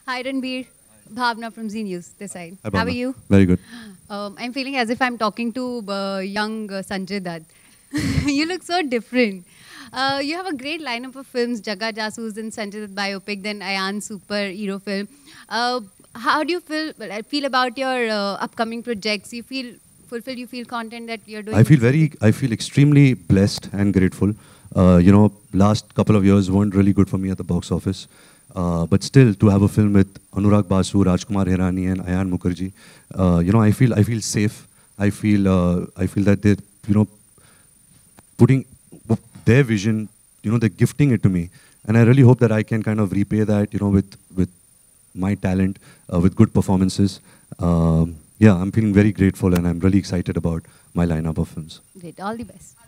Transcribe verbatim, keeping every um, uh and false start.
Hi, Ranbir. Bhavna from Z News, this side. Hi, How are Bhavna. you? Very good. Um, I'm feeling as if I'm talking to uh, young uh, Sanjay Dutt. You look so different. Uh, you have a great lineup of films, Jaga Jasoos and Sanjay Dutt Biopic, then Ayan superhero film. Uh, how do you feel feel about your uh, upcoming projects? You feel fulfilled? You feel content that you're doing? I feel very, I feel extremely blessed and grateful. Uh, you know, last couple of years weren't really good for me at the box office. Uh, but still, to have a film with Anurag Basu, Rajkumar Hirani, and Ayan Mukherjee, uh, you know, I feel I feel safe. I feel uh, I feel that they're, you know, putting their vision, you know, they're gifting it to me, and I really hope that I can kind of repay that, you know, with with my talent, uh, with good performances. Um, yeah, I'm feeling very grateful, and I'm really excited about my lineup of films. Great. All the best.